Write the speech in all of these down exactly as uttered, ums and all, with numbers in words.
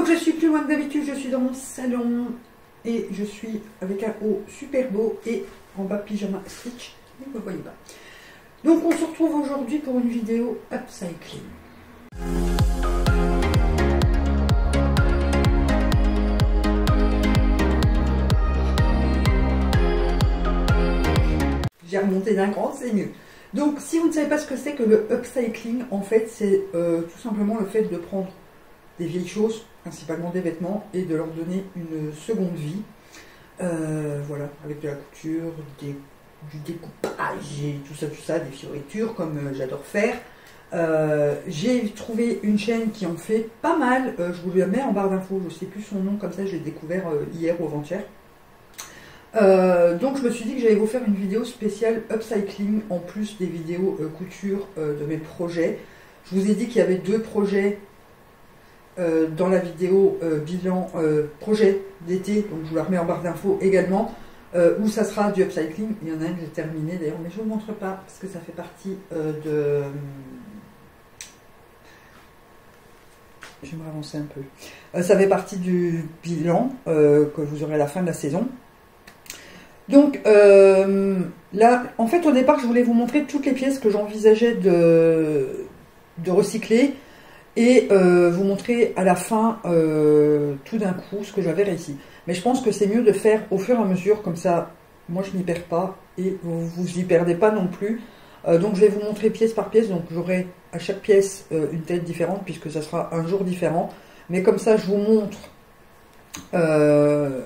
Donc je suis plus loin que d'habitude, je suis dans mon salon et je suis avec un haut super beau et en bas pyjama stitch, mais vous ne voyez pas. Donc on se retrouve aujourd'hui pour une vidéo upcycling. J'ai remonté d'un cran, c'est mieux. Donc si vous ne savez pas ce que c'est que le upcycling, en fait c'est euh, tout simplement le fait de prendre des vieilles choses, principalement des vêtements, et de leur donner une seconde vie. Euh, voilà, avec de la couture, des, du découpage et tout ça, tout ça, des fioritures comme euh, j'adore faire. Euh, J'ai trouvé une chaîne qui en fait pas mal, euh, je vous la mets en barre d'infos, je ne sais plus son nom, comme ça je l'ai découvert euh, hier ou avant-hier. Euh, donc je me suis dit que j'allais vous faire une vidéo spéciale upcycling en plus des vidéos euh, couture euh, de mes projets. Je vous ai dit qu'il y avait deux projets euh, dans la vidéo euh, bilan euh, projet d'été, donc je vous la remets en barre d'infos également, euh, où ça sera du upcycling. Il y en a un que j'ai terminé d'ailleurs, mais je ne vous montre pas parce que ça fait partie euh, de... J'aimerais avancer un peu. Euh, ça fait partie du bilan euh, que vous aurez à la fin de la saison. Donc euh, là, en fait au départ je voulais vous montrer toutes les pièces que j'envisageais de, de recycler et euh, vous montrer à la fin euh, tout d'un coup ce que j'avais réussi. Mais je pense que c'est mieux de faire au fur et à mesure, comme ça moi je n'y perds pas et vous vous y perdez pas non plus. Euh, donc je vais vous montrer pièce par pièce, donc j'aurai à chaque pièce euh, une tête différente puisque ça sera un jour différent. Mais comme ça je vous montre... Euh,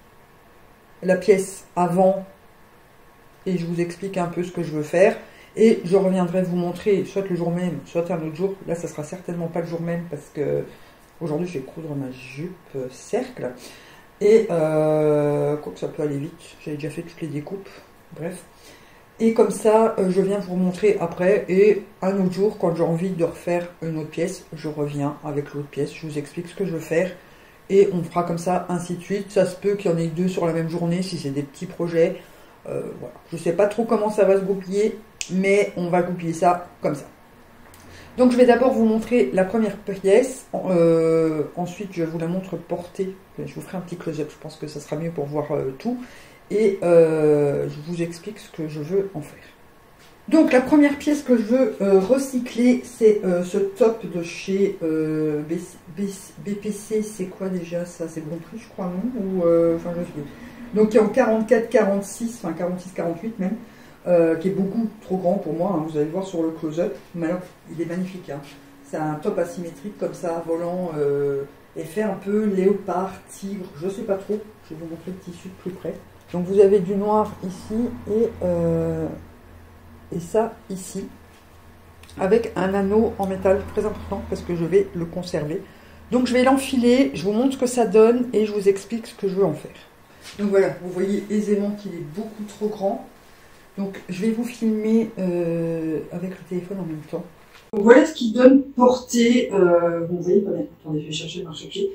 la pièce avant et je vous explique un peu ce que je veux faire et je reviendrai vous montrer soit le jour même soit un autre jour. Là ça sera certainement pas le jour même parce que aujourd'hui je vais coudre ma jupe euh, cercle et euh, quoi que ça peut aller vite, j'avais déjà fait toutes les découpes, bref, et comme ça euh, je viens vous montrer après et un autre jour quand j'ai envie de refaire une autre pièce je reviens avec l'autre pièce, je vous explique ce que je veux faire. Et on fera comme ça, ainsi de suite. Ça se peut qu'il y en ait deux sur la même journée, si c'est des petits projets. Euh, voilà. Je ne sais pas trop comment ça va se goupiller, mais on va goupiller ça comme ça. Donc je vais d'abord vous montrer la première pièce. Euh, ensuite, je vous la montre portée. Je vous ferai un petit close-up, je pense que ça sera mieux pour voir euh, tout. Et euh, je vous explique ce que je veux en faire. Donc la première pièce que je veux euh, recycler, c'est euh, ce top de chez euh, B P C, c'est quoi déjà ça? C'est Bon Prix je crois, non? Ou, euh, enfin, je sais. Donc qui est en quarante-quatre quarante-six, enfin quarante-six quarante-huit même, euh, qui est beaucoup trop grand pour moi, hein, vous allez le voir sur le close-up, mais alors il est magnifique, hein. C'est un top asymétrique comme ça, volant, euh, et fait un peu léopard, tigre, je sais pas trop, je vais vous montrer le tissu de plus près. Donc vous avez du noir ici et... Euh, et ça ici avec un anneau en métal très important parce que je vais le conserver. Donc je vais l'enfiler, je vous montre ce que ça donne et je vous explique ce que je veux en faire. Donc voilà, vous voyez aisément qu'il est beaucoup trop grand. Donc je vais vous filmer euh, avec le téléphone en même temps. Donc voilà ce qu'il donne porté. Euh, vous voyez pas bien. Attendez, je vais chercher le marche-pied.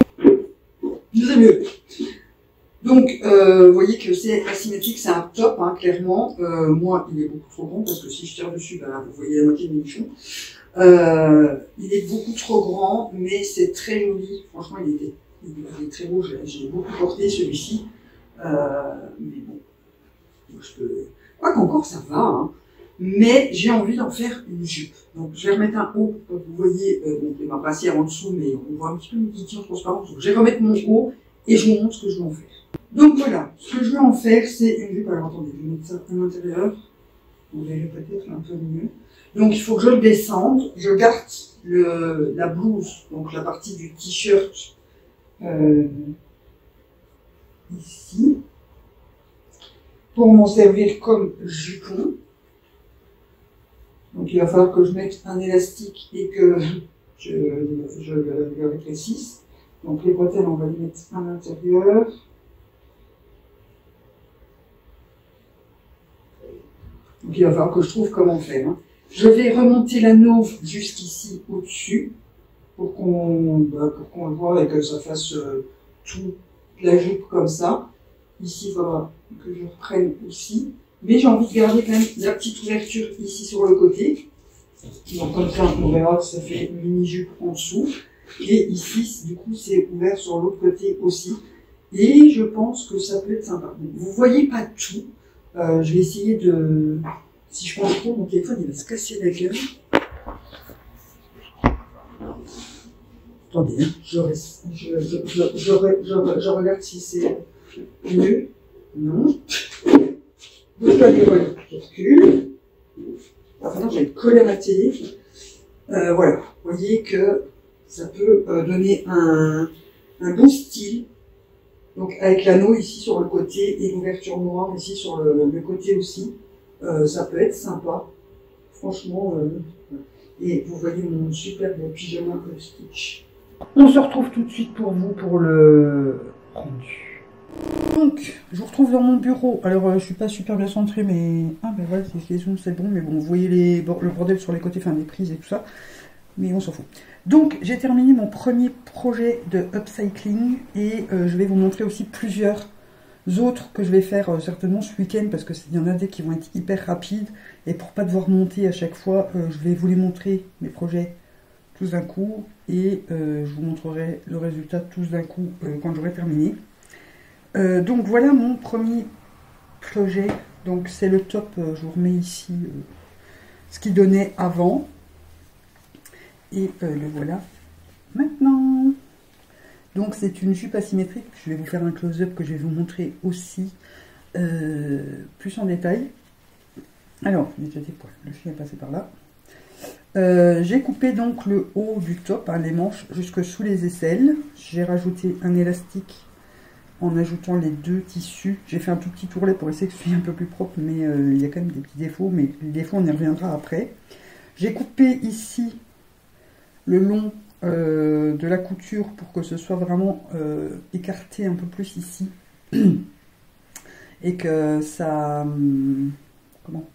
C'est mieux. Donc, euh, vous voyez que c'est asymétrique, c'est un top, hein, clairement. Euh, moi, il est beaucoup trop grand, parce que si je tire dessus, ben, vous voyez la moitié de mes nichons. Euh, il est beaucoup trop grand, mais c'est très joli. Franchement, il, était, il est très beau, j'ai beaucoup porté celui-ci. Euh, mais bon, moi, je peux... Quoi qu'encore, ça va, hein. Mais j'ai envie d'en faire une jupe. Donc, je vais remettre un haut, comme vous voyez, euh, bon, il m'a passé en dessous, mais on voit un petit peu une petite transparente. Donc, je vais remettre mon haut, et je vous montre ce que je veux en faire. Donc voilà, ce que je veux en faire, c'est une jupe. Alors attendez, je vais mettre ça à l'intérieur. Vous verrez peut-être un peu mieux. Donc il faut que je le descende. Je garde le, la blouse, donc la partie du t-shirt euh, ici, pour m'en servir comme jupon. Donc il va falloir que je mette un élastique et que je, je le, le rétrécisse. Donc les bretelles, on va les mettre à l'intérieur. Donc il va falloir que je trouve comment faire. Hein. Je vais remonter l'anneau jusqu'ici au-dessus pour qu'on bah, pour qu'on le voit et que ça fasse euh, toute la jupe comme ça. Ici, il faudra que je reprenne aussi. Mais j'ai envie de garder quand même la petite ouverture ici sur le côté. Donc comme ça, on verra que ça fait une mini-jupe en dessous. Et ici, du coup, c'est ouvert sur l'autre côté aussi. Et je pense que ça peut être sympa. Donc, vous voyez pas tout. Euh, je vais essayer de... Si je pense trop, mon téléphone, il va se casser la gueule. Attendez, hein. je, je, je, je, je, je, je regarde si c'est mieux. Non. Bouge pas les volets. Je recule. Maintenant, je vais coller à ma télé. Euh, voilà. Vous voyez que ça peut euh, donner un, un beau style. Donc, avec l'anneau ici sur le côté et l'ouverture noire ici sur le, le côté aussi. Euh, ça peut être sympa. Franchement. Euh, et vous voyez mon superbe pyjama Stitch. On se retrouve tout de suite pour vous pour le rendu. Donc, je vous retrouve dans mon bureau. Alors, euh, je suis pas super bien centrée, mais... Ah, ben voilà, c'est les zooms, c'est bon. Mais bon, vous voyez les... le bordel sur les côtés, enfin, les prises et tout ça. Mais on s'en fout. Donc, j'ai terminé mon premier projet de upcycling. Et euh, je vais vous montrer aussi plusieurs autres que je vais faire euh, certainement ce week-end. Parce qu'il y en a des qui vont être hyper rapides. Et pour pas devoir monter à chaque fois, euh, je vais vous les montrer, mes projets, tous d'un coup. Et euh, je vous montrerai le résultat tous d'un coup euh, quand j'aurai terminé. Euh, donc voilà mon premier projet. Donc c'est le top, euh, je vous remets ici euh, ce qu'il donnait avant. Et euh, le voilà maintenant. Donc c'est une jupe asymétrique. Je vais vous faire un close-up que je vais vous montrer aussi euh, plus en détail. Alors, il y a déjà des poils, le chien est passé par là. Euh, j'ai coupé donc le haut du top, hein, les manches, jusque sous les aisselles. J'ai rajouté un élastique en ajoutant les deux tissus. J'ai fait un tout petit tourlet pour essayer que ce soit un peu plus propre, mais euh, il y a quand même des petits défauts, mais les défauts on y reviendra après. J'ai coupé ici le long euh, de la couture pour que ce soit vraiment euh, écarté un peu plus ici. Et que ça... Hum, comment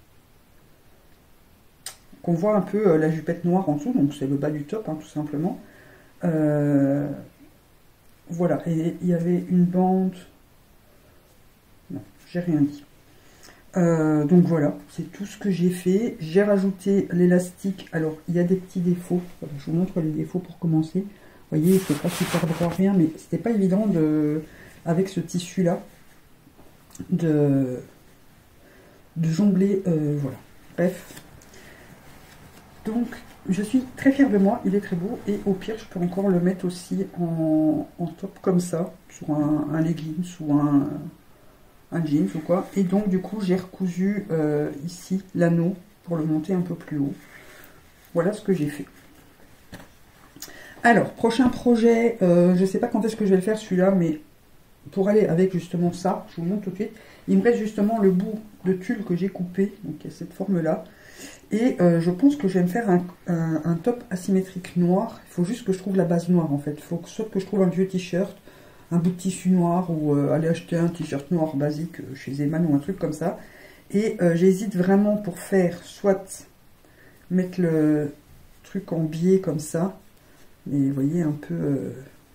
qu'on voit un peu euh, la jupette noire en dessous, donc c'est le bas du top, hein, tout simplement. Euh, voilà, et il y avait une bande... Non, j'ai rien dit. Euh, donc voilà, c'est tout ce que j'ai fait. J'ai rajouté l'élastique. Alors, il y a des petits défauts. Voilà, je vous montre les défauts pour commencer. Vous voyez, c'est pas super droit, rien, mais c'était pas évident de, avec ce tissu-là de, de jongler. Euh, voilà, bref. Donc, je suis très fière de moi, il est très beau, et au pire, je peux encore le mettre aussi en, en top comme ça, sur un, un leggings ou un, un jeans ou quoi. Et donc, du coup, j'ai recousu euh, ici l'anneau pour le monter un peu plus haut. Voilà ce que j'ai fait. Alors, prochain projet, euh, je ne sais pas quand est-ce que je vais le faire celui-là, mais pour aller avec justement ça, je vous montre tout de suite, il me reste justement le bout de tulle que j'ai coupé, donc il y a cette forme-là. Et euh, je pense que je vais me faire un, un, un top asymétrique noir. Il faut juste que je trouve la base noire en fait. Il faut que, soit que je trouve un vieux t-shirt, un bout de tissu noir, ou euh, aller acheter un t-shirt noir basique chez Zeman ou un truc comme ça. Et euh, j'hésite vraiment pour faire soit mettre le truc en biais comme ça, mais vous voyez un peu euh,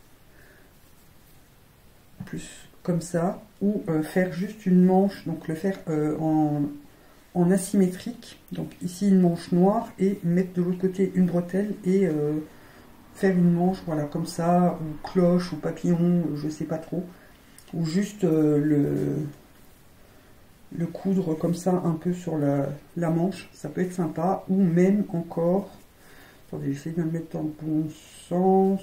plus comme ça, ou euh, faire juste une manche, donc le faire euh, en... en asymétrique, donc ici une manche noire et mettre de l'autre côté une bretelle et euh, faire une manche, voilà, comme ça, ou cloche, ou papillon, je sais pas trop, ou juste euh, le, le coudre comme ça un peu sur la, la manche, ça peut être sympa, ou même encore, attendez, j'essaie de me mettre dans le bon sens,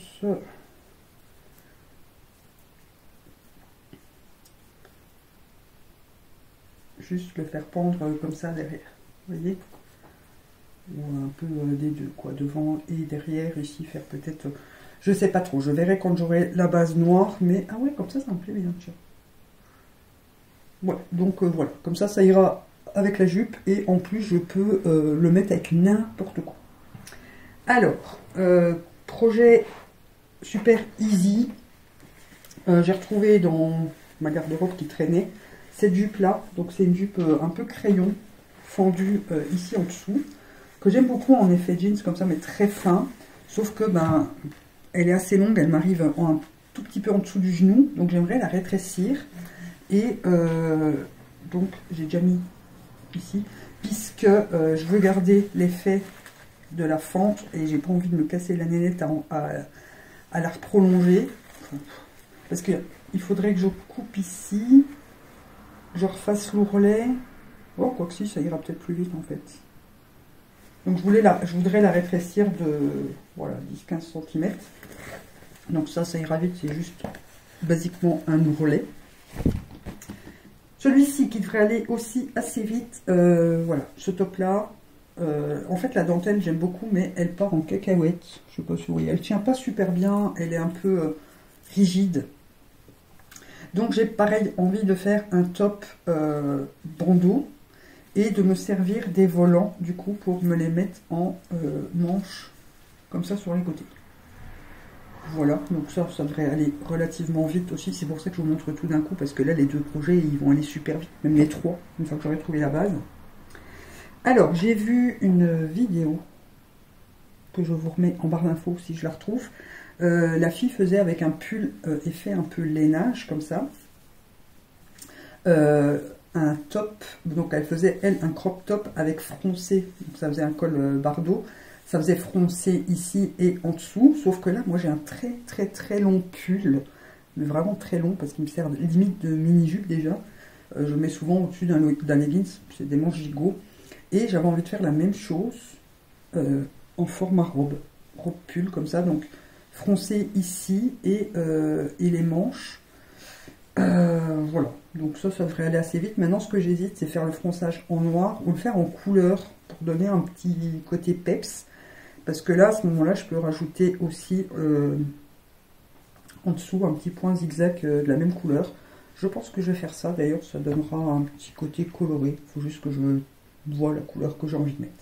juste le faire pendre comme ça derrière, vous voyez, ou un peu des deux, quoi, devant et derrière, ici faire peut-être, je sais pas trop, je verrai quand j'aurai la base noire, mais ah ouais, comme ça, ça me plaît bien, tiens. Voilà, donc euh, voilà, comme ça, ça ira avec la jupe, et en plus, je peux euh, le mettre avec n'importe quoi. Alors, euh, projet super easy, euh, j'ai retrouvé dans ma garde-robe qui traînait, cette jupe là, donc c'est une jupe euh, un peu crayon, fendue euh, ici en dessous, que j'aime beaucoup en effet jeans comme ça, mais très fin, sauf que ben elle est assez longue, elle m'arrive un tout petit peu en dessous du genou, donc j'aimerais la rétrécir, et euh, donc j'ai déjà mis ici, puisque euh, je veux garder l'effet de la fente, et j'ai pas envie de me casser la nénette à, à, à la prolonger. Parce qu'il faudrait que je coupe ici. Je refasse l'ourlet. Oh, quoi que si, ça ira peut-être plus vite en fait. Donc je, voulais la, je voudrais la rétrécir de voilà, dix à quinze centimètres. Donc ça, ça ira vite, c'est juste basiquement un ourlet. Celui-ci qui devrait aller aussi assez vite, euh, voilà, ce top-là. Euh, en fait, la dentelle, j'aime beaucoup, mais elle part en cacahuète. Je sais pas si vous voyez, elle tient pas super bien, elle est un peu euh, rigide. Donc j'ai pareil envie de faire un top euh, bandeau et de me servir des volants du coup pour me les mettre en euh, manche comme ça sur les côtés. Voilà, donc ça, ça devrait aller relativement vite aussi. C'est pour ça que je vous montre tout d'un coup parce que là les deux projets ils vont aller super vite, même les trois, une fois que j'aurai trouvé la base. Alors j'ai vu une vidéo que je vous remets en barre d'infos si je la retrouve. Euh, la fille faisait avec un pull euh, effet un peu lainage comme ça, euh, un top, donc elle faisait elle un crop top avec froncé, donc ça faisait un col euh, bardeau, ça faisait froncé ici et en dessous, sauf que là moi j'ai un très très très long pull, mais vraiment très long parce qu'il me sert limite de mini jupe déjà, euh, je mets souvent au-dessus d'un leggings, c'est des manches gigot, et j'avais envie de faire la même chose euh, en format robe, robe pull comme ça, donc froncé ici et, euh, et les manches. Euh, voilà, donc ça, ça devrait aller assez vite. Maintenant, ce que j'hésite, c'est faire le fronçage en noir ou le faire en couleur pour donner un petit côté peps. Parce que là, à ce moment-là, je peux rajouter aussi euh, en dessous un petit point zigzag euh, de la même couleur. Je pense que je vais faire ça. D'ailleurs, ça donnera un petit côté coloré. Il faut juste que je vois la couleur que j'ai envie de mettre.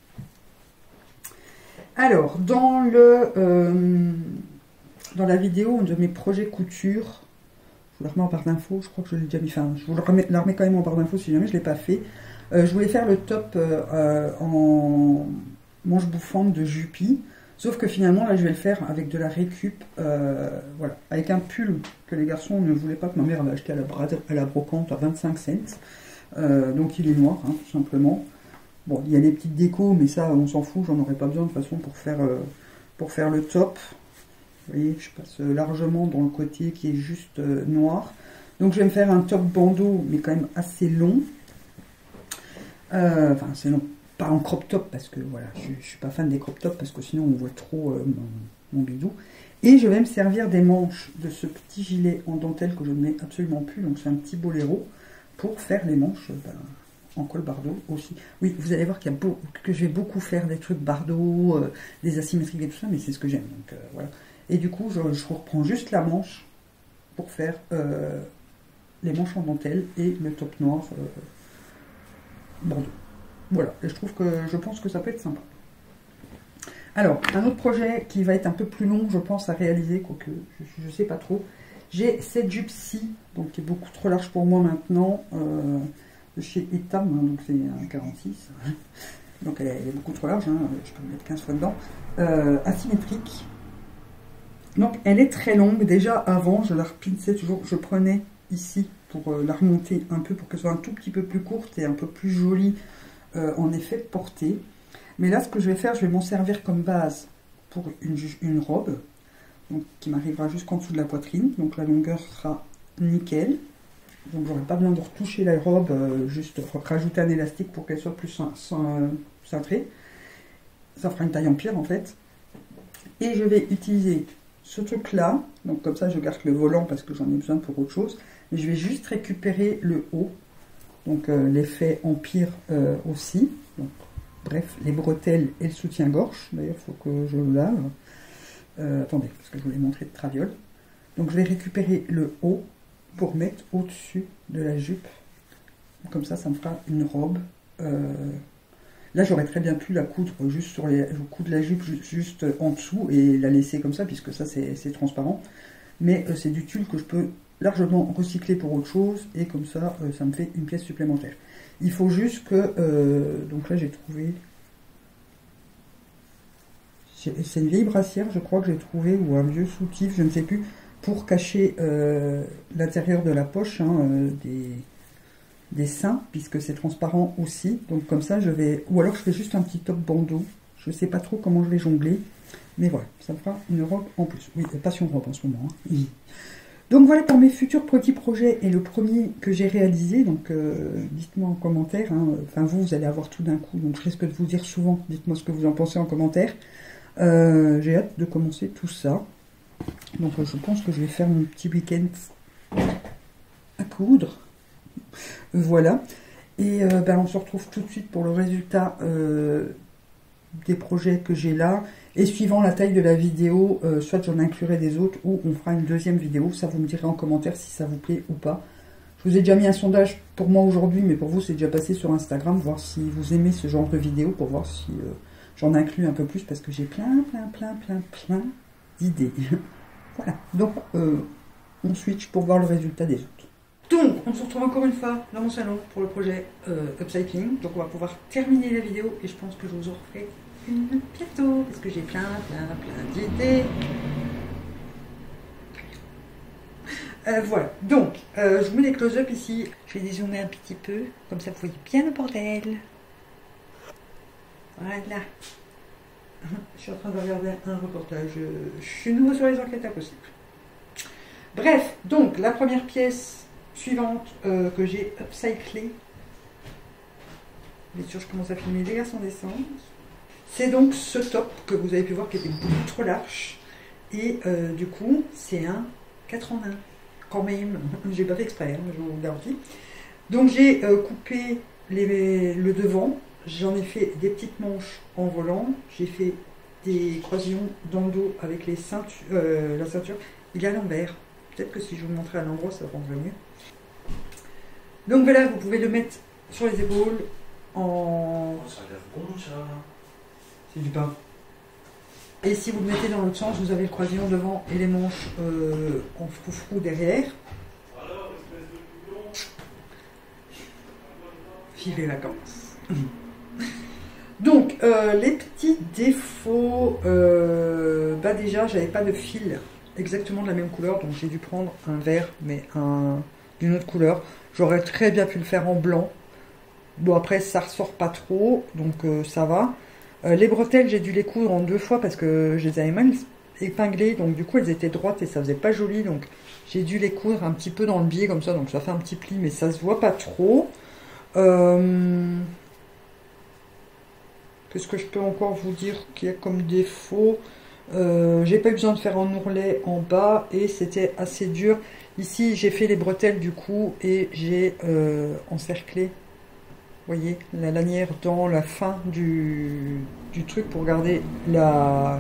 Alors, dans, le, euh, dans la vidéo de mes projets couture, je vous la remets en barre d'infos, je crois que je l'ai déjà mis, enfin, je vous la remets, la remets quand même en barre d'infos si jamais je ne l'ai pas fait. Euh, je voulais faire le top euh, en manche bouffante de Jupi, sauf que finalement, là, je vais le faire avec de la récup, euh, voilà, avec un pull que les garçons ne voulaient pas, que ma mère avait acheté à la, à la brocante à vingt-cinq cents. Euh, donc, il est noir, hein, tout simplement. Bon, il y a les petites décos, mais ça, on s'en fout, j'en aurais pas besoin de toute façon pour faire, euh, pour faire le top. Vous voyez, je passe largement dans le côté qui est juste euh, noir. Donc, je vais me faire un top bandeau, mais quand même assez long. Euh, enfin, c'est long. Pas en crop top, parce que voilà, je, je suis pas fan des crop tops, parce que sinon, on voit trop euh, mon, mon bidou. Et je vais me servir des manches de ce petit gilet en dentelle que je ne mets absolument plus. Donc, c'est un petit boléro pour faire les manches... Ben, en col bardeau aussi. Oui, vous allez voir qu'il y a beau, que je vais beaucoup faire des trucs bardeau, euh, des asymétriques et tout ça, mais c'est ce que j'aime. Donc euh, voilà. Et du coup, je, je reprends juste la manche pour faire euh, les manches en dentelle et le top noir euh, bordeaux. Voilà. Et je trouve que je pense que ça peut être sympa. Alors, un autre projet qui va être un peu plus long, je pense, à réaliser, quoique je ne sais pas trop. J'ai cette jupe-ci, donc qui est beaucoup trop large pour moi maintenant. Euh, de chez Etam, hein, donc c'est un quarante-six, donc elle est, elle est beaucoup trop large, hein, je peux me mettre quinze fois dedans, euh, asymétrique, donc elle est très longue. Déjà avant je la repinçais toujours, je prenais ici pour euh, la remonter un peu pour qu'elle soit un tout petit peu plus courte et un peu plus jolie euh, en effet de portée, mais là ce que je vais faire, je vais m'en servir comme base pour une, une robe, donc, qui m'arrivera jusqu'en dessous de la poitrine, donc la longueur sera nickel. Donc j'aurai pas besoin de retoucher la robe, euh, juste rajouter un élastique pour qu'elle soit plus cintrée. Ça fera une taille en pierre en fait. Et je vais utiliser ce truc là, donc comme ça je garde le volant parce que j'en ai besoin pour autre chose. Mais je vais juste récupérer le haut, donc euh, l'effet empire euh, aussi. Donc, bref, les bretelles et le soutien-gorge. D'ailleurs il faut que je le lave. Euh, attendez, parce que je voulais montrer de traviole. Donc je vais récupérer le haut pour mettre au-dessus de la jupe. Comme ça, ça me fera une robe. Euh, là, j'aurais très bien pu la coudre juste sur les coups de la jupe, juste en dessous, et la laisser comme ça, puisque ça, c'est transparent. Mais euh, c'est du tulle que je peux largement recycler pour autre chose, et comme ça, euh, ça me fait une pièce supplémentaire. Il faut juste que... Euh, donc là, j'ai trouvé... C'est une vieille brassière, je crois que j'ai trouvé, ou un vieux soutif, je ne sais plus, pour cacher euh, l'intérieur de la poche hein, euh, des, des seins, puisque c'est transparent aussi. Donc comme ça, je vais... Ou alors je fais juste un petit top bandeau. Je ne sais pas trop comment je vais jongler. Mais voilà, ça me fera une robe en plus. Oui, passion robe en ce moment. Hein. Oui. Donc voilà pour mes futurs petits projets et le premier que j'ai réalisé. Donc euh, dites-moi en commentaire. Hein. Enfin vous, vous allez avoir tout d'un coup. Donc je risque de vous dire souvent. Dites-moi ce que vous en pensez en commentaire. Euh, j'ai hâte de commencer tout ça. Donc euh, je pense que je vais faire mon petit week-end à coudre. Voilà. Et euh, ben, on se retrouve tout de suite pour le résultat euh, des projets que j'ai là. Et suivant la taille de la vidéo, euh, soit j'en inclurai des autres ou on fera une deuxième vidéo. Ça, vous me direz en commentaire si ça vous plaît ou pas. Je vous ai déjà mis un sondage pour moi aujourd'hui, mais pour vous, c'est déjà passé sur Instagram. Voir si vous aimez ce genre de vidéo, pour voir si euh, j'en inclus un peu plus. Parce que j'ai plein, plein, plein, plein, plein d'idées. Voilà. Donc, euh, on switch pour voir le résultat des autres. Donc, on se retrouve encore une fois dans mon salon pour le projet euh, Upcycling. Donc, on va pouvoir terminer la vidéo et je pense que je vous en referai une bientôt parce que j'ai plein, plein, plein d'idées. Euh, voilà. Donc, euh, je vous mets les close-up ici. Je vais dézoomer un petit peu, comme ça vous voyez bien le bordel. Voilà. Je suis en train de regarder un reportage. Je suis nouveau sur les enquêtes impossibles. Bref, donc, la première pièce suivante euh, que j'ai upcyclée. Bien sûr, je commence à filmer les garçons d'essence. C'est donc ce top que vous avez pu voir qui était beaucoup trop large. Et euh, du coup, c'est un quatre en un. Quand même, j'ai pas fait exprès, hein, je vous garantis. Donc j'ai euh, coupé les, le devant. J'en ai fait des petites manches en volant. J'ai fait des croisillons dans le dos avec les ceintures, euh, la ceinture. Il est à l'envers. Peut-être que si je vous le montrais à l'endroit, ça rendrait mieux. Donc voilà, vous pouvez le mettre sur les épaules en... Ça a l'air bon, ça. C'est du pain. Et si vous le mettez dans l'autre sens, vous avez le croisillon devant et les manches euh, en froufrou derrière. Vive les vacances. Donc, euh, les petits défauts, euh, bah déjà, j'avais pas de fil exactement de la même couleur, donc j'ai dû prendre un vert, mais un, d'une autre couleur. J'aurais très bien pu le faire en blanc. Bon, après, ça ressort pas trop, donc euh, ça va. Euh, les bretelles, j'ai dû les coudre en deux fois parce que je les avais mal épinglées, donc du coup, elles étaient droites et ça faisait pas joli, donc j'ai dû les coudre un petit peu dans le biais, comme ça, donc ça fait un petit pli, mais ça se voit pas trop. Euh... Qu'est-ce que je peux encore vous dire qu'il y a comme défaut? euh, J'ai pas eu besoin de faire un ourlet en bas et c'était assez dur. Ici, j'ai fait les bretelles du coup et j'ai euh, encerclé, vous voyez, la lanière dans la fin du, du truc pour garder la,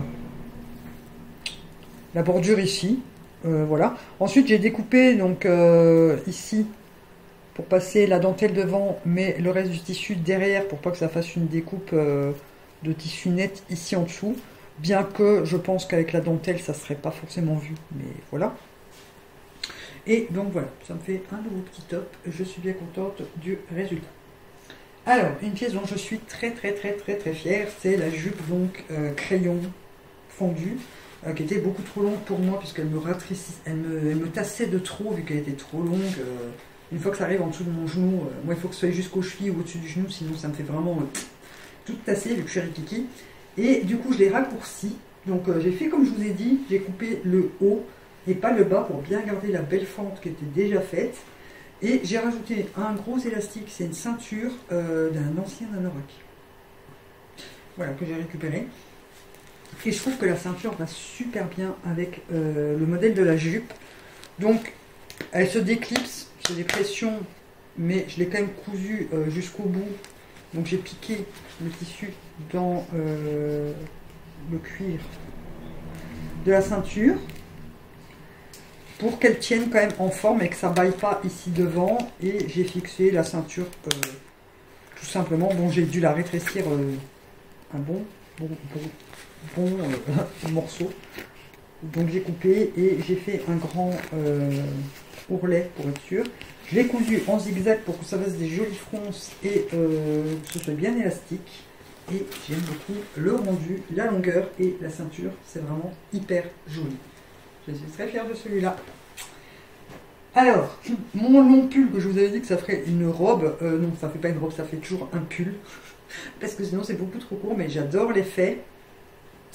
la bordure ici. Euh, voilà. Ensuite, j'ai découpé donc euh, ici pour passer la dentelle devant, mais le reste du tissu derrière pour pas que ça fasse une découpe euh, de tissu net ici en dessous. Bien que je pense qu'avec la dentelle, ça serait pas forcément vu, mais voilà. Et donc voilà, ça me fait un nouveau petit top. Je suis bien contente du résultat. Alors, une pièce dont je suis très très très très très fière, c'est la jupe donc euh, crayon fondue, euh, qui était beaucoup trop longue pour moi, puisqu'elle me ratricissait, elle me, elle me tassait de trop, vu qu'elle était trop longue. Euh, une fois que ça arrive en dessous de mon genou, euh, moi il faut que ce soit jusqu'au cheville ou au-dessus du genou, sinon ça me fait vraiment euh, tout tasser, vu que je suis rikiki. Et du coup, je l'ai raccourci. Donc euh, j'ai fait comme je vous ai dit, j'ai coupé le haut et pas le bas pour bien garder la belle fente qui était déjà faite. Et j'ai rajouté un gros élastique, c'est une ceinture euh, d'un ancien anorak. Voilà, que j'ai récupéré. Et je trouve que la ceinture va super bien avec euh, le modèle de la jupe. Donc, elle se déclipse, j'ai des pressions, mais je l'ai quand même cousu euh, jusqu'au bout. Donc j'ai piqué le tissu dans euh, le cuir de la ceinture, pour qu'elle tienne quand même en forme et que ça baille pas ici devant. Et j'ai fixé la ceinture euh, tout simplement. Bon, j'ai dû la rétrécir euh, un bon, bon, bon, bon euh, morceau. Donc j'ai coupé et j'ai fait un grand euh, ourlet pour être sûr. Je l'ai cousu en zigzag pour que ça fasse des jolies fronces et euh, que ce soit bien élastique. Et j'aime beaucoup le rendu, la longueur et la ceinture. C'est vraiment hyper joli. Je suis très fière de celui-là. Alors, mon long pull que je vous avais dit que ça ferait une robe. Euh, non, ça fait pas une robe, ça fait toujours un pull. Parce que sinon c'est beaucoup trop court, mais j'adore l'effet.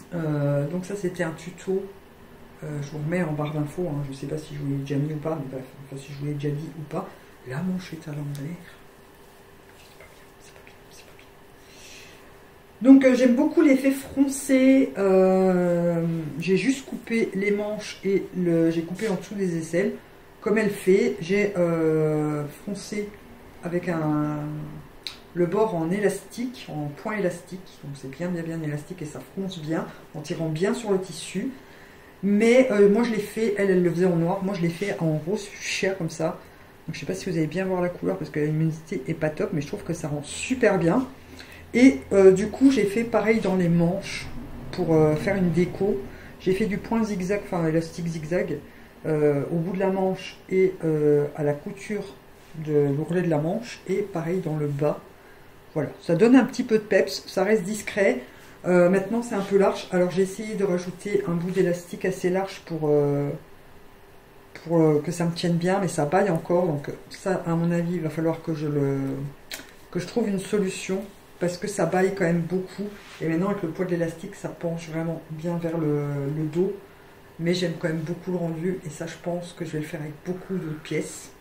Euh, donc ça c'était un tuto. Euh, je vous remets en barre d'infos, hein. Je ne sais pas si je vous l'ai déjà mis ou pas, mais bref, enfin si je vous l'ai déjà dit ou pas. La manche est à l'envers. C'est pas bien, c'est pas bien, c'est pas bien. Donc euh, j'aime beaucoup l'effet froncé. Euh, j'ai juste coupé les manches et le, j'ai coupé en dessous des aisselles. Comme elle fait, j'ai euh, froncé avec un, le bord en élastique, en point élastique. Donc c'est bien bien bien élastique et ça fronce bien en tirant bien sur le tissu. Mais euh, moi je l'ai fait, elle elle le faisait en noir, moi je l'ai fait en rose fuchsia comme ça. Donc je sais pas si vous allez bien voir la couleur parce que la luminosité est pas top, mais je trouve que ça rend super bien. Et euh, du coup j'ai fait pareil dans les manches pour euh, faire une déco. J'ai fait du point zigzag, enfin élastique zigzag. Euh, au bout de la manche et euh, à la couture de l'ourlet de la manche et pareil dans le bas. Voilà, ça donne un petit peu de peps, ça reste discret. Euh, maintenant c'est un peu large, alors j'ai essayé de rajouter un bout d'élastique assez large pour, euh, pour euh, que ça me tienne bien, mais ça baille encore, donc ça à mon avis il va falloir que je, le, que je trouve une solution parce que ça baille quand même beaucoup. Et maintenant avec le poids de l'élastique ça penche vraiment bien vers le, le dos. Mais j'aime quand même beaucoup le rendu et ça je pense que je vais le faire avec beaucoup d'autres pièces.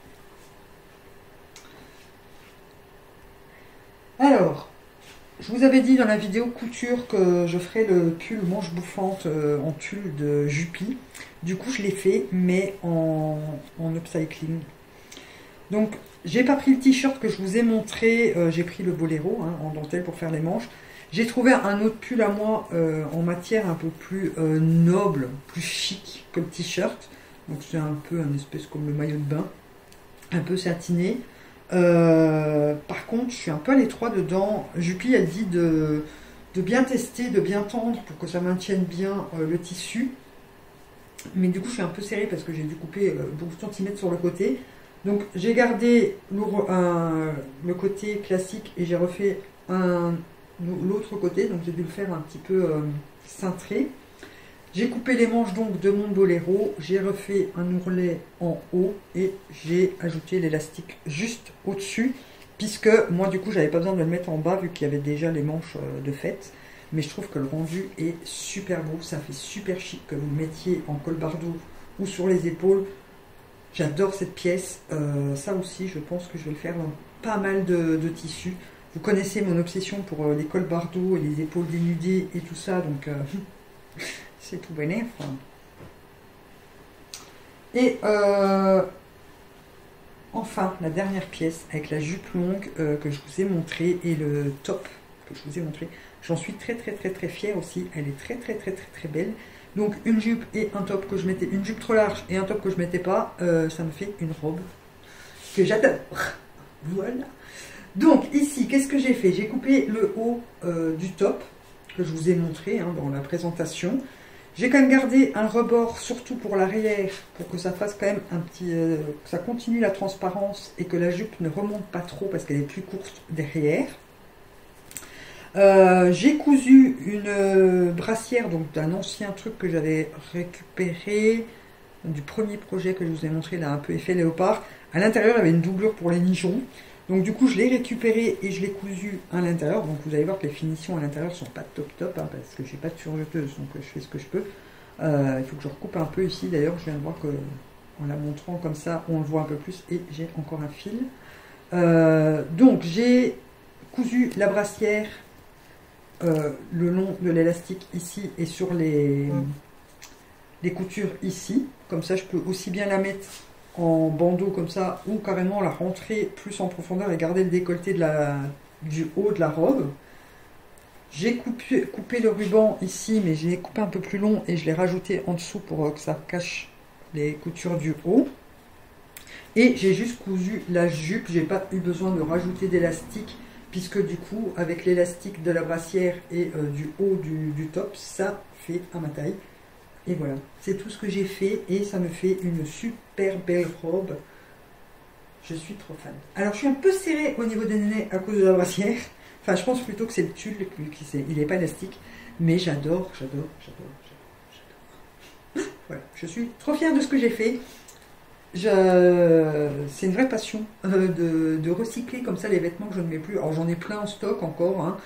Alors, je vous avais dit dans la vidéo couture que je ferais le pull manche bouffante en tulle de Jupi. Du coup je l'ai fait mais en, en upcycling. Donc j'ai pas pris le t-shirt que je vous ai montré, euh, j'ai pris le boléro hein, en dentelle pour faire les manches. J'ai trouvé un autre pull à moi euh, en matière un peu plus euh, noble, plus chic que le t-shirt. Donc c'est un peu un espèce comme le maillot de bain, un peu satiné. Euh, par contre, je suis un peu à l'étroit dedans. Jupi, elle dit de, de bien tester, de bien tendre pour que ça maintienne bien euh, le tissu. Mais du coup, je suis un peu serrée parce que j'ai dû couper euh, beaucoup de centimètres sur le côté. Donc j'ai gardé un, le côté classique et j'ai refait un... l'autre côté, donc j'ai dû le faire un petit peu euh, cintré. J'ai coupé les manches donc de mon boléro, j'ai refait un ourlet en haut et j'ai ajouté l'élastique juste au-dessus, puisque moi du coup j'avais pas besoin de le mettre en bas vu qu'il y avait déjà les manches euh, de fait. Mais je trouve que le rendu est super beau, ça fait super chic que vous le mettiez en col bardeau ou sur les épaules. J'adore cette pièce, euh, ça aussi je pense que je vais le faire dans pas mal de, de tissus. Vous connaissez mon obsession pour les cols bardeaux et les épaules dénudées et tout ça, donc euh, c'est tout bénéf. Et euh, enfin, la dernière pièce avec la jupe longue euh, que je vous ai montré et le top que je vous ai montré. J'en suis très très très très fière aussi, elle est très très très très très belle. Donc une jupe et un top que je mettais, une jupe trop large et un top que je mettais pas, euh, ça me fait une robe que j'adore. Voilà. Donc ici, qu'est-ce que j'ai fait? J'ai coupé le haut euh, du top, que je vous ai montré hein, dans la présentation. J'ai quand même gardé un rebord, surtout pour l'arrière, pour que ça fasse quand même un petit... Euh, que ça continue la transparence et que la jupe ne remonte pas trop parce qu'elle est plus courte derrière. Euh, j'ai cousu une euh, brassière donc d'un ancien truc que j'avais récupéré du premier projet que je vous ai montré, là un peu effet léopard. À l'intérieur, il y avait une doublure pour les nichons. Donc du coup, je l'ai récupéré et je l'ai cousu à l'intérieur. Donc vous allez voir que les finitions à l'intérieur sont pas top top, hein, parce que j'ai pas de surjeteuse, donc je fais ce que je peux. Euh, il faut que je recoupe un peu ici. D'ailleurs, je viens de voir que en la montrant comme ça, on le voit un peu plus et j'ai encore un fil. Euh, donc j'ai cousu la brassière euh, le long de l'élastique ici et sur les, les coutures ici. Comme ça, je peux aussi bien la mettre en bandeau comme ça ou carrément la rentrer plus en profondeur et garder le décolleté de la, du haut de la robe. J'ai coupé, coupé le ruban ici, mais je l'ai coupé un peu plus long et je l'ai rajouté en dessous pour que ça cache les coutures du haut. Et j'ai juste cousu la jupe, j'ai pas eu besoin de rajouter d'élastique puisque du coup avec l'élastique de la brassière et euh, du haut du, du top, ça fait à ma taille. Et voilà, c'est tout ce que j'ai fait et ça me fait une super belle robe. Je suis trop fan. Alors je suis un peu serrée au niveau des nénés à cause de la brassière. Enfin, je pense plutôt que c'est le tulle, qui il n'est pas élastique. Mais j'adore, j'adore, j'adore, j'adore, j'adore. Voilà, je suis trop fière de ce que j'ai fait. Je... C'est une vraie passion euh, de, de recycler comme ça les vêtements que je ne mets plus. Alors j'en ai plein en stock encore. Hein.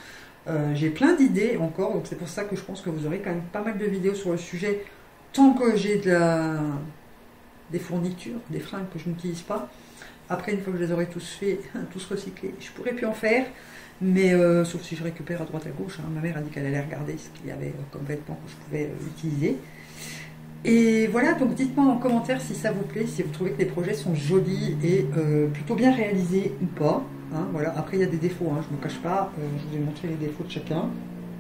Euh, j'ai plein d'idées encore, donc c'est pour ça que je pense que vous aurez quand même pas mal de vidéos sur le sujet, tant que j'ai de la... des fournitures, des fringues que je n'utilise pas. Après, une fois que je les aurai tous faits, tous recyclés, je pourrais plus en faire, mais euh, sauf si je récupère à droite à gauche. Hein. Ma mère a dit qu'elle allait regarder ce qu'il y avait comme vêtements que je pouvais euh, utiliser. Et voilà, donc dites-moi en commentaire si ça vous plaît, si vous trouvez que les projets sont jolis et euh, plutôt bien réalisés ou pas. Hein, voilà. Après, il y a des défauts, hein, je ne me cache pas, euh, je vous ai montré les défauts de chacun.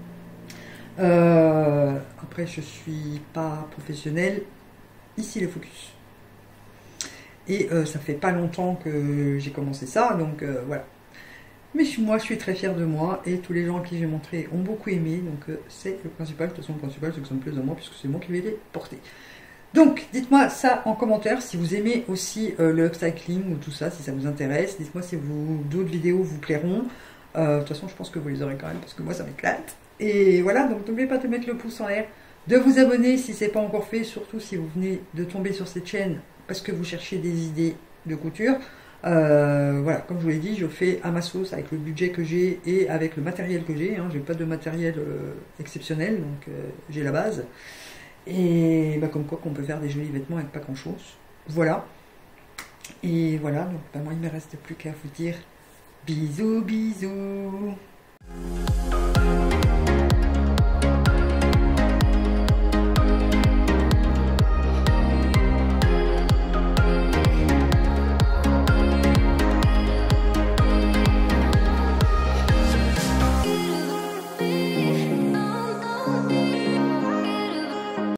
Euh, après, je ne suis pas professionnelle. Ici, le focus. Et euh, ça fait pas longtemps que j'ai commencé ça, donc euh, voilà. Mais moi, je suis très fière de moi, et tous les gens à qui j'ai montré ont beaucoup aimé, donc euh, c'est le principal. De toute façon, le principal, c'est que ça me plaise à moi, puisque c'est moi qui vais les porter. Donc, dites-moi ça en commentaire, si vous aimez aussi euh, le upcycling ou tout ça, si ça vous intéresse. Dites-moi si d'autres vidéos vous plairont. Euh, de toute façon, je pense que vous les aurez quand même, parce que moi, ça m'éclate. Et voilà, donc n'oubliez pas de mettre le pouce en l'air, de vous abonner si ce n'est pas encore fait, surtout si vous venez de tomber sur cette chaîne, parce que vous cherchez des idées de couture. Euh, voilà, comme je vous l'ai dit, je fais à ma sauce avec le budget que j'ai et avec le matériel que j'ai. Hein. J'ai pas de matériel euh, exceptionnel, donc euh, j'ai la base. Et bah, comme quoi qu'on peut faire des jolis vêtements avec pas grand chose. Voilà. Et voilà, donc bah, moi il me reste plus qu'à vous dire bisous, bisous.